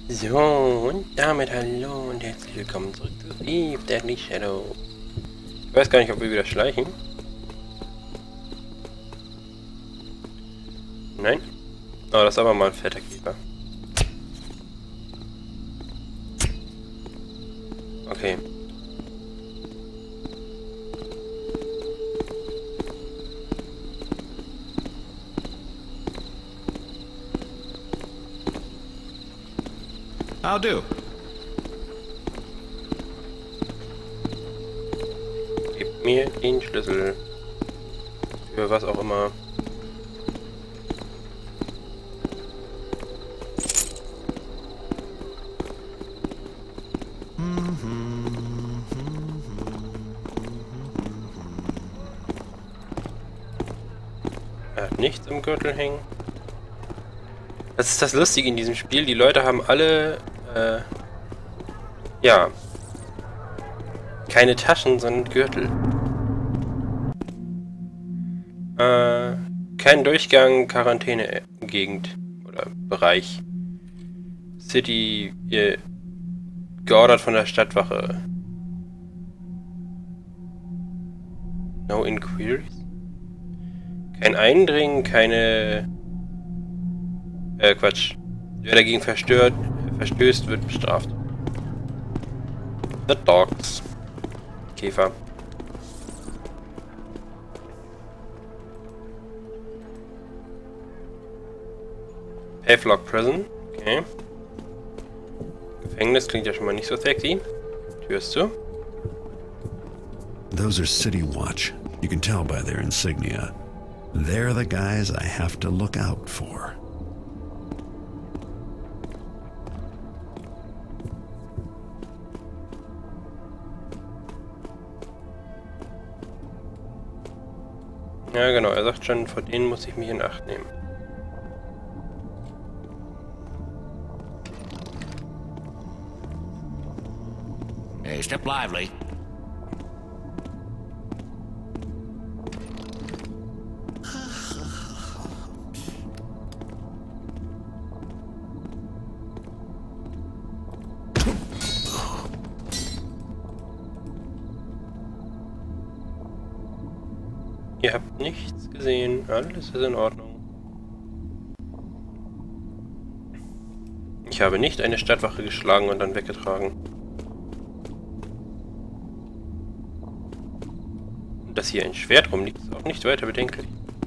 So, und damit hallo und herzlich willkommen zurück zu Eve Deadly Shadow. Ich weiß gar nicht, ob wir wieder schleichen. Nein? Oh, das ist aber mal ein fetter Käfer. Okay. I'll do. Gib mir den Schlüssel. Für was auch immer. Er hat nichts im Gürtel hängen. Das ist das Lustige in diesem Spiel. Die Leute haben alle, ja, keine Taschen, sondern Gürtel. Kein Durchgang, Quarantäne-Gegend oder Bereich. City, geordert von der Stadtwache. No inquiries? Kein Eindringen, keine... Quatsch. Wer dagegen verstößt, wird bestraft. The Dogs. Käfer. Havelock Prison. Okay. Gefängnis klingt ja schon mal nicht so sexy. Tür ist zu. Those are City Watch. You can tell by their insignia. They're the guys I have to look out for. Ja genau, er sagt schon, vor denen muss ich mich in Acht nehmen. Hey, step lively. Ihr habt nichts gesehen, alles ist in Ordnung. Ich habe nicht eine Stadtwache geschlagen und dann weggetragen. Und dass hier ein Schwert rumliegt, ist auch nicht weiter bedenklich.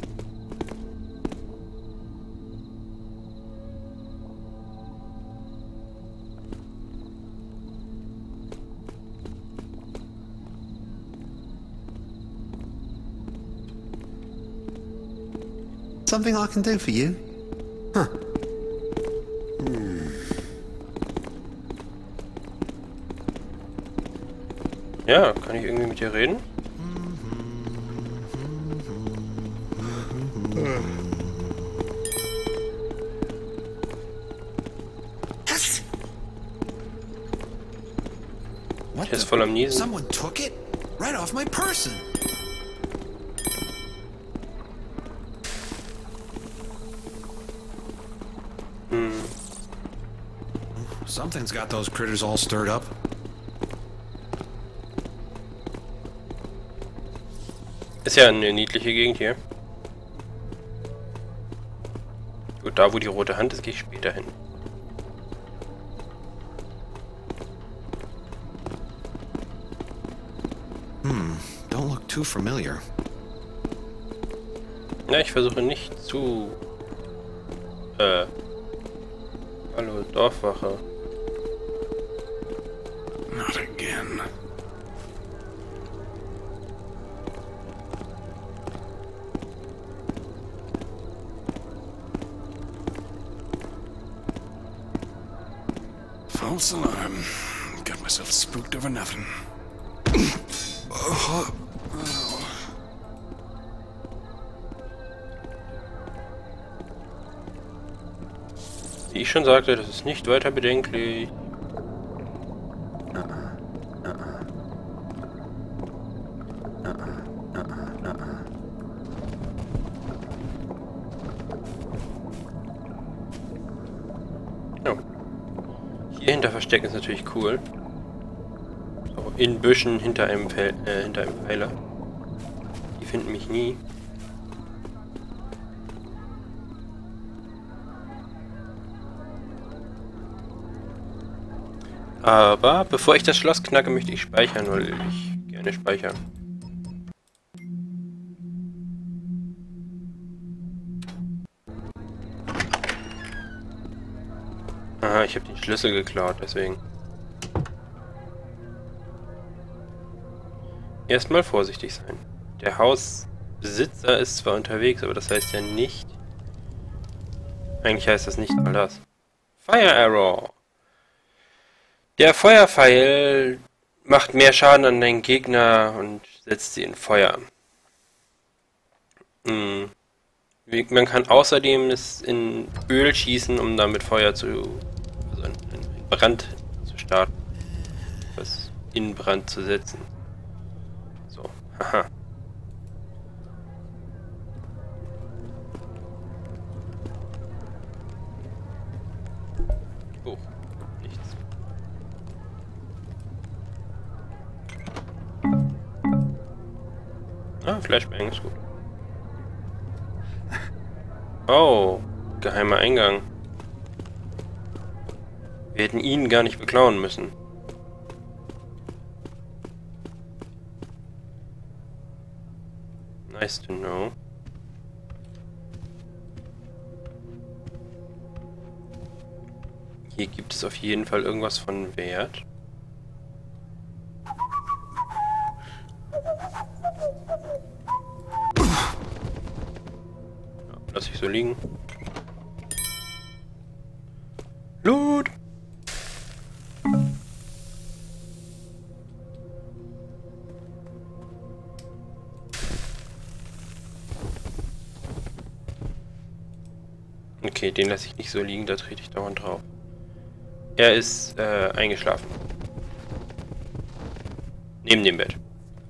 Something I can do for you? Huh. Ja, kann ich irgendwie mit dir reden? What Der ist voll am Niesen. Someone took it? Right off my person. Something's got those critters all stirred up. Ist ja eine niedliche Gegend hier. Gut, da wo die rote Hand ist, gehe ich später hin. Don't look too familiar. Ja, ich versuche nicht zu... Hallo, Dorfwache. Not again. False alarm. Got myself spooked over nothing. Wie ich schon sagte, das ist nicht weiter bedenklich. Hier hinter verstecken ist natürlich cool. So, in Büschen hinter einem Pfeiler. Die finden mich nie. Aber bevor ich das Schloss knacke, möchte ich speichern, weil ich gerne speichere. Aha, ich habe den Schlüssel geklaut, deswegen. Erstmal vorsichtig sein. Der Hausbesitzer ist zwar unterwegs, aber das heißt ja nicht... Eigentlich heißt das nicht mal das. Fire Arrow! Der Feuerpfeil macht mehr Schaden an deinen Gegner und setzt sie in Feuer. Man kann außerdem es in Öl schießen, um damit Feuer zu... also einen Brand zu starten. Was in Brand zu setzen. So, haha. Oh, nichts. Ah, Flashbang ist gut. Oh, geheimer Eingang. Wir hätten ihn gar nicht beklauen müssen. Nice to know. Hier gibt es auf jeden Fall irgendwas von Wert. Ja, lass ich so liegen. Loot! Okay, den lasse ich nicht so liegen, da trete ich dauernd drauf. Er ist eingeschlafen. Neben dem Bett.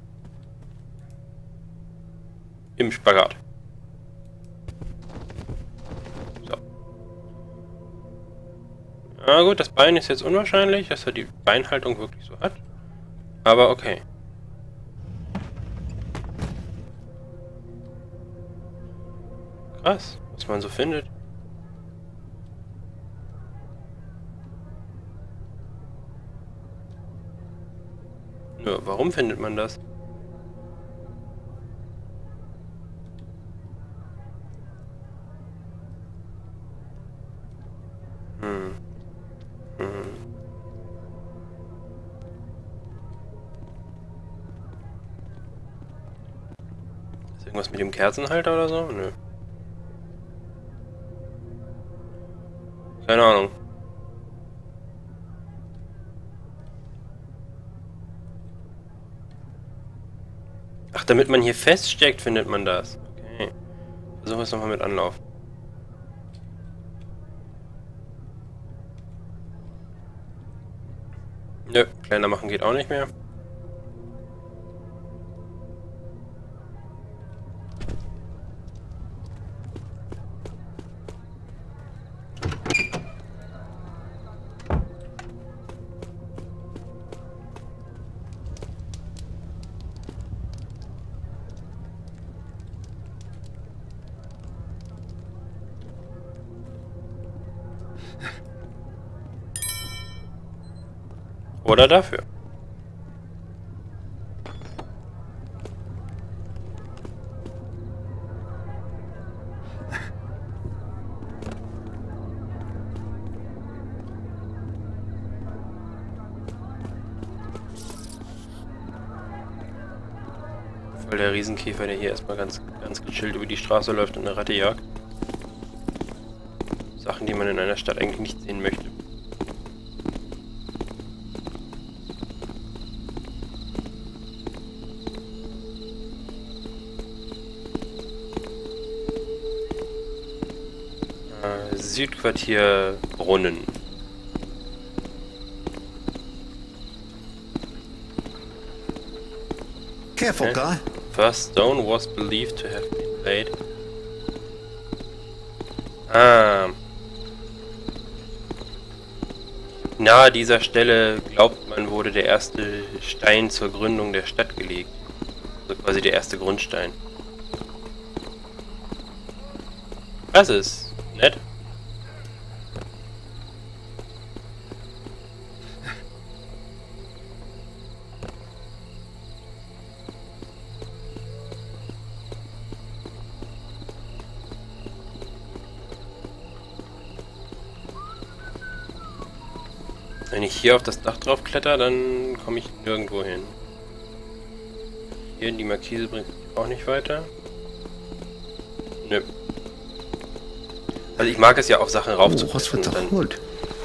Im Spagat. So. Na gut, das Bein ist jetzt unwahrscheinlich, dass er die Beinhaltung wirklich so hat. Aber okay. Krass, was man so findet. Nur, warum findet man das? Ist irgendwas mit dem Kerzenhalter oder so? Nö. Keine Ahnung. Ach, damit man hier feststeckt, findet man das. Okay. Versuchen wir es nochmal mit Anlauf. Nö, kleiner machen geht auch nicht mehr. Oder dafür. Voll der Riesenkäfer, der hier erstmal ganz gechillt über die Straße läuft und eine Ratte jagt. Sachen, die man in einer Stadt eigentlich nicht sehen möchte. Südquartier Brunnen. Careful, Okay. guy. First stone was believed to have been laid. Ah. nahe dieser Stelle, glaubt man, wurde der erste Stein zur Gründung der Stadt gelegt. Also quasi der erste Grundstein. Das ist nett. Wenn ich hier auf das Dach drauf kletter, dann komme ich nirgendwo hin. Hier in die Markise bringt mich auch nicht weiter. Nö. Also ich mag es ja auf Sachen raufzuklettern. What's with the hood?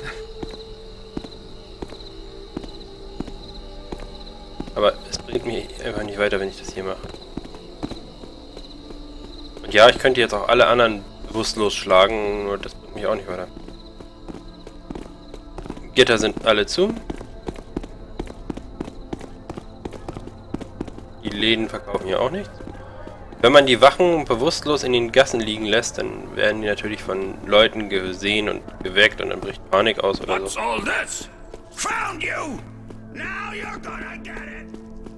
Aber es bringt mich einfach nicht weiter, wenn ich das hier mache. Und ja, ich könnte jetzt auch alle anderen bewusstlos schlagen, nur das bringt mich auch nicht weiter. Gitter sind alle zu. Die Läden verkaufen hier auch nichts. Wenn man die Wachen bewusstlos in den Gassen liegen lässt, dann werden die natürlich von Leuten gesehen und geweckt und dann bricht Panik aus oder What's so. all this? Found you! Now you're gonna get it!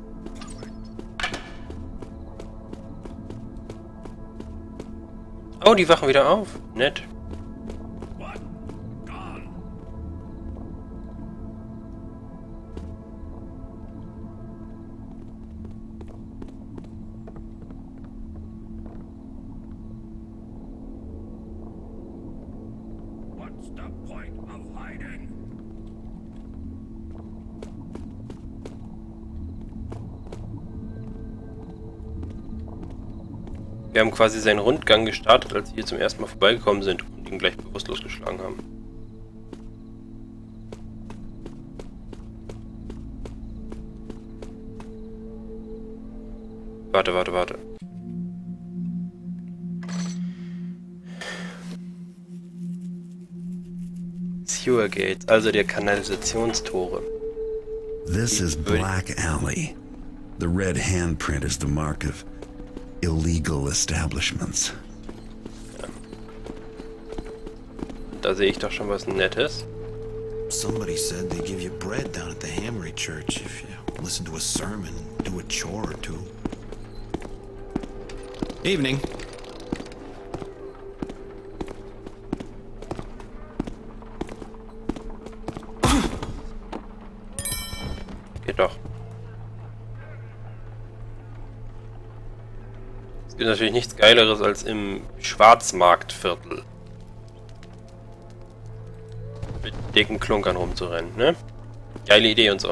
Oh, die wachen wieder auf. Nett. What? Gone? What's the point of hiding? Wir haben quasi seinen Rundgang gestartet, als wir hier zum ersten Mal vorbeigekommen sind und ihn gleich bewusstlos geschlagen haben. Warte. Sewer Gates, also der Kanalisationstore. This is Black Alley. The red handprint is the mark of illegal establishments. Da sehe ich doch schon was Nettes. Somebody said they give you bread down at the Hammery Church if you listen to a sermon, do a chore or two. Evening. Geht doch. Es gibt natürlich nichts Geileres als im Schwarzmarktviertel mit dicken Klunkern rumzurennen, ne? Geile Idee und so.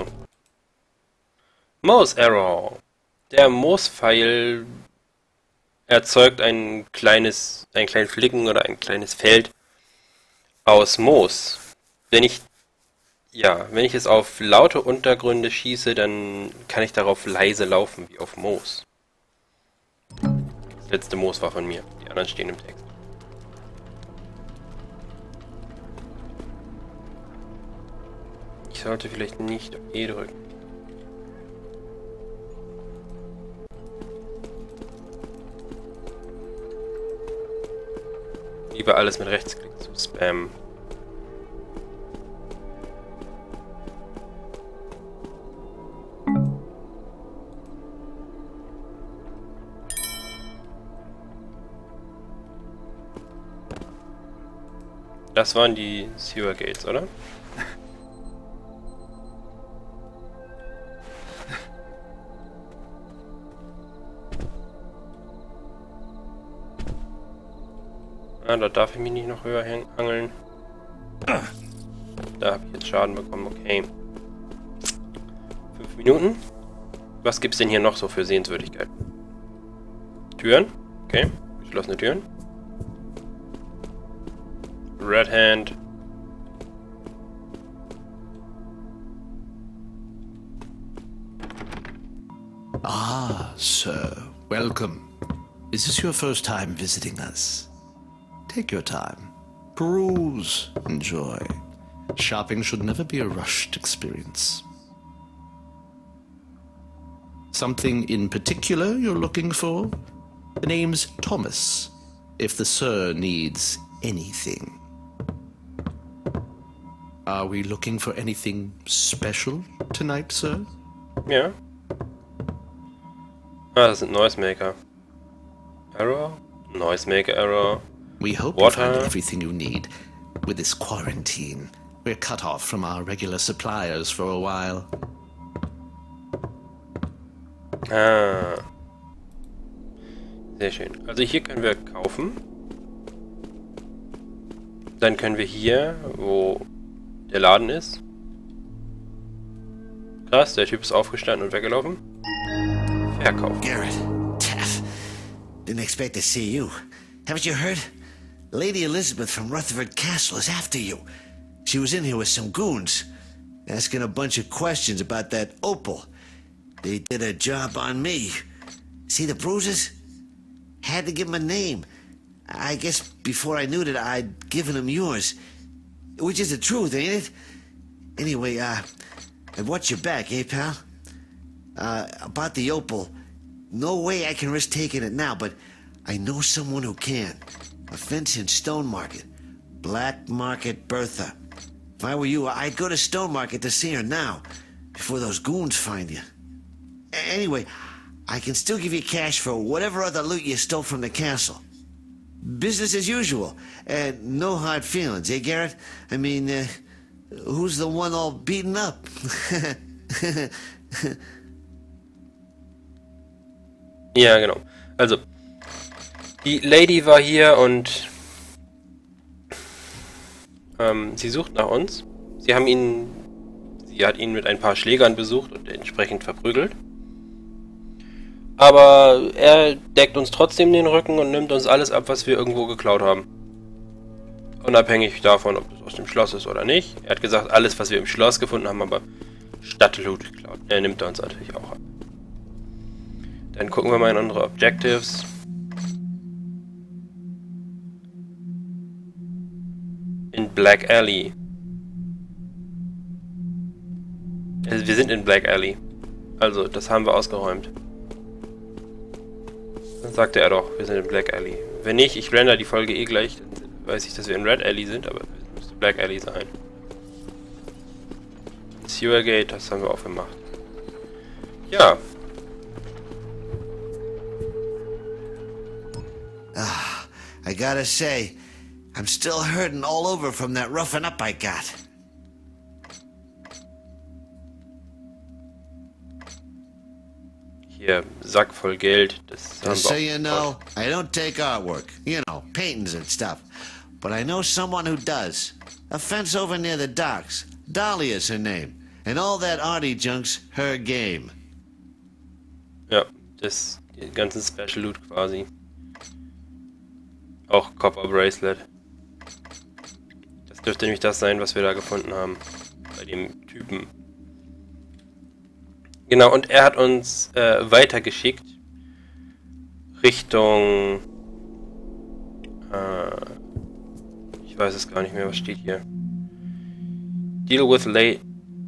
Moose Arrow. Der Moospfeil erzeugt einen kleinen Flicken oder ein kleines Feld aus Moos. Wenn ich es auf laute Untergründe schieße, dann kann ich darauf leise laufen, wie auf Moos. Das letzte Moos war von mir, die anderen stehen im Text. Ich sollte vielleicht nicht auf E drücken. Lieber alles mit Rechtsklick zu spammen. Das waren die Sewer Gates, oder? Ah, da darf ich mich nicht noch höher hangeln. Da habe ich jetzt Schaden bekommen, okay. 5 Minuten. Was gibt's denn hier noch so für Sehenswürdigkeiten? Türen? Okay, geschlossene Türen. Red Hand. Ah, sir. Welcome. Is this your first time visiting us? Take your time. Peruse. Enjoy. Shopping should never be a rushed experience. Something in particular you're looking for? The name's Thomas, if the sir needs anything. Are we looking for anything special tonight, sir? Ja. Ah, das sind Noisemaker. Error? Noisemaker Error. We hope Water. you find everything you need. With this quarantine, we're cut off from our regular suppliers for a while. Ah. Sehr schön. Also hier können wir kaufen. Dann können wir hier, wo der Laden ist. Krass, der Typ ist aufgestanden und weggelaufen. Verkaufen. Garrett, Taff, didn't expect to see you. Haven't you heard? Lady Elizabeth from Rutherford Castle is after you. She was in here with some goons, asking a bunch of questions about that opal. They did a job on me. See the bruises? Had to give him a name. I guess before I knew that I'd given him yours. Which is the truth, ain't it? Anyway, I've watched your back, eh, pal? About the opal. No way I can risk taking it now, but I know someone who can. A fence in Stone Market. Black Market Bertha. If I were you, I'd go to Stone Market to see her now, before those goons find you. Anyway, I can still give you cash for whatever other loot you stole from the castle. Business as usual, and no hard feelings, eh, Garrett? I mean, who's the one all beaten up? Ja, genau. Also, die Lady war hier und sie sucht nach uns. Sie hat ihn mit ein paar Schlägern besucht und entsprechend verprügelt. Aber er deckt uns trotzdem den Rücken und nimmt uns alles ab, was wir irgendwo geklaut haben. Unabhängig davon, ob das aus dem Schloss ist oder nicht. Er hat gesagt, alles, was wir im Schloss gefunden haben, aber Stadtloot geklaut. Er nimmt uns natürlich auch ab. Dann gucken wir mal in unsere Objectives. In Black Alley. Wir sind in Black Alley. Also, das haben wir ausgeräumt. Dann sagte er doch, wir sind in Black Alley. Wenn nicht, ich render die Folge eh gleich, dann weiß ich, dass wir in Red Alley sind, aber es müsste Black Alley sein. Sewer Gate, das haben wir auch gemacht. Ja. I gotta say, I'm still hurting all over from that roughing up I got. Hier, Sack voll Geld. Das haben Just so wir you know, I don't take artwork. You know, paintings and stuff. But I know someone who does. A fence over near the docks. Dahlia's her name. And all that arty junk's her game. Ja, das die ganzen Special Loot quasi. Auch Copper Bracelet. Das dürfte nämlich das sein, was wir da gefunden haben. Bei dem Typen. Genau, und er hat uns weitergeschickt. Richtung... ich weiß es gar nicht mehr, was steht hier. Deal with late...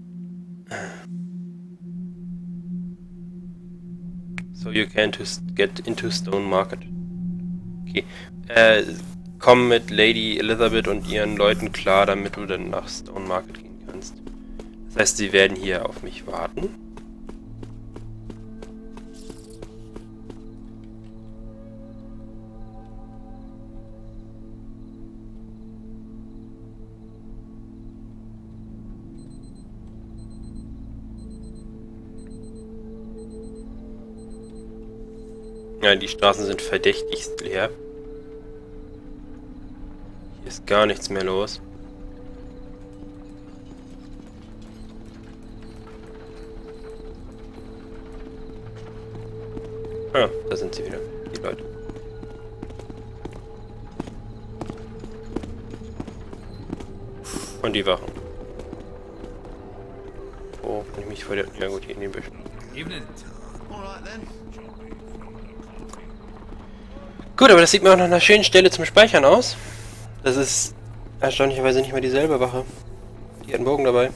So you can get into Stone Market. Okay. Komm mit Lady Elizabeth und ihren Leuten klar, damit du dann nach Stone Market gehen kannst. Das heißt, sie werden hier auf mich warten. Ja, die Straßen sind verdächtigst leer. Hier ist gar nichts mehr los. Ah, da sind sie wieder, die Leute. Und die Wachen. Oh, kann ich mich vor der... Ja gut, hier in den Büschen. Gut, aber das sieht mir auch nach einer schönen Stelle zum Speichern aus. Das ist erstaunlicherweise nicht mehr dieselbe Wache. Die hat einen Bogen dabei.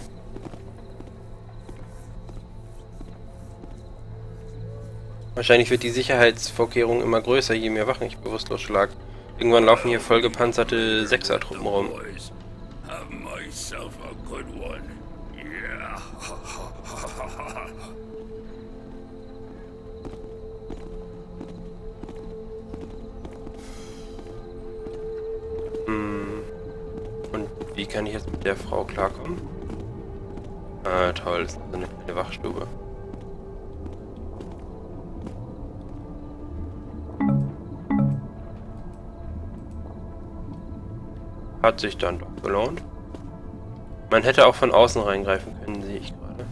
Wahrscheinlich wird die Sicherheitsvorkehrung immer größer, je mehr Wachen ich bewusstlos schlag. Irgendwann laufen hier vollgepanzerte Sechser-Truppen rum. Boys, have my yourself a good one. Yeah. Und wie kann ich jetzt mit der Frau klarkommen? Ah, toll, das ist so eine kleine Wachstube. Hat sich dann doch gelohnt. Man hätte auch von außen reingreifen können, sehe ich gerade.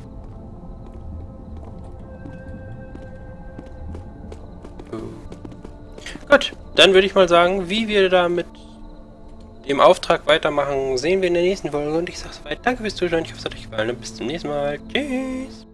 Gut, dann würde ich mal sagen, wie wir da mit dem Auftrag weitermachen, sehen wir in der nächsten Folge. Und ich sage soweit, danke fürs Zuschauen, ich hoffe es hat euch gefallen und bis zum nächsten Mal. Tschüss!